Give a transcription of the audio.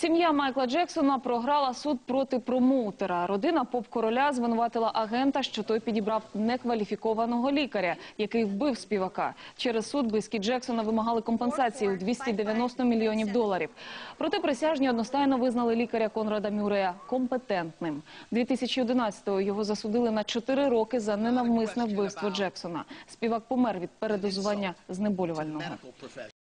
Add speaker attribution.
Speaker 1: Сім'я Майкла Джексона програла суд проти промоутера. Родина поп-короля звинуватила агента, що той підібрав некваліфікованого лікаря, який вбив співака. Через суд близькі Джексона вимагали компенсації у $290 мільйонів. Проте присяжні одностайно визнали лікаря Конрада Мюррея компетентним. 2011-го його засудили на 4 роки за ненавмисне вбивство Джексона. Співак помер від передозування знеболювального.